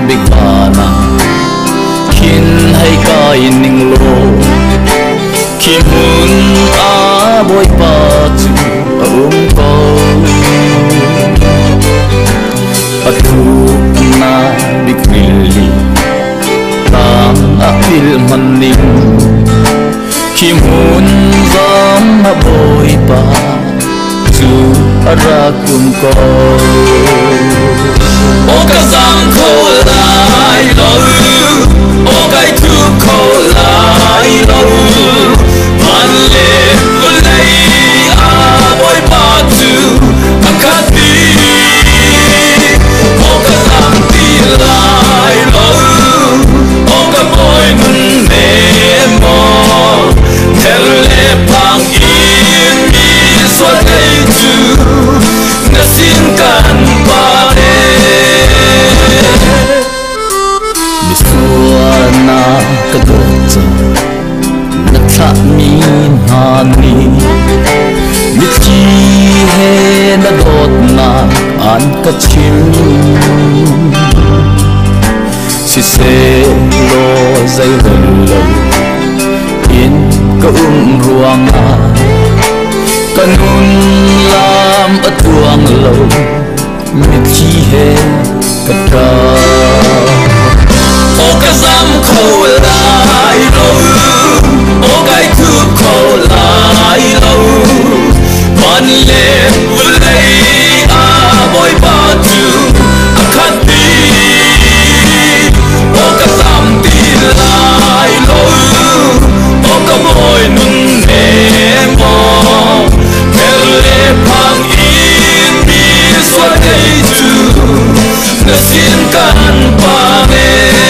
big bana kin hay kai ning lo khi muốn a boy pa chu ko atu na big really tam apil maning khi muốn vắng a boy pa chu ara kum ko o ka sang ko lai lo o kai tu ko lai lo man le ko lai a boy pa tu a ka ti o ka sang ti lai lo o ka boy nun me mo tel le pang in mi so lai tu na sin kan pa na kadotsa natla mi hani mitki he na dot na an kachim si se lo zai lo in ka ruang a kanun lam atuang lo mitki he kata o ka sam ko lai lo o kai tu ko lai lo man le ulai a boy pa tu a khat ti o ka sam ti lai lo o ka boy nun ne mo le pang in mi so dai tu na sin kan pa me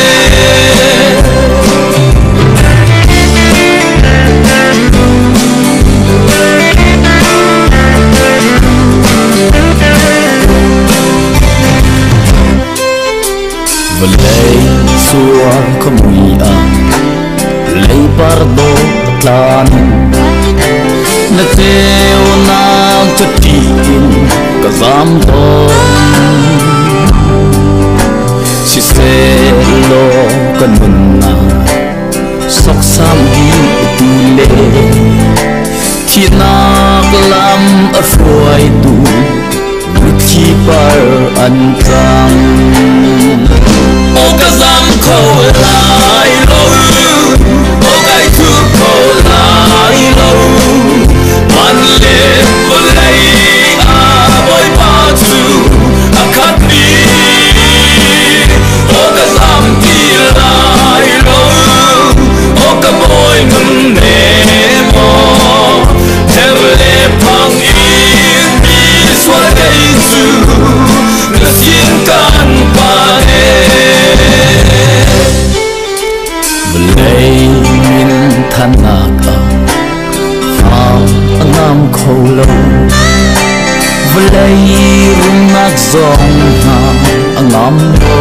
Valay suang kamuya lay pardo tlan nateo nang tatiin kazam to si selo kanuna soksam gi tule tinak lam afroy tu keeper antang o kazam ko lai lo o kai tu ko lai lo man le ulai a boy pa tu a khat ni o kazam ti lai lo o ka boy nun ne mo hele pang in mi so dai tu na sin kan pa min thanaka phang angam kholo vlei runak zong ha angam lo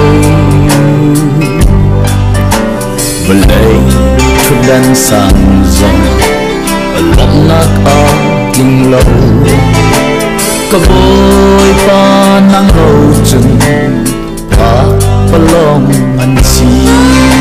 vlei thudan san zong alnak a king lo ka boy pa nang lo chun pa palong an si